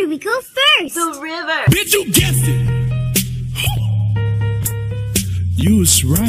we go first? The river. Bitch, you guessed it. You was right.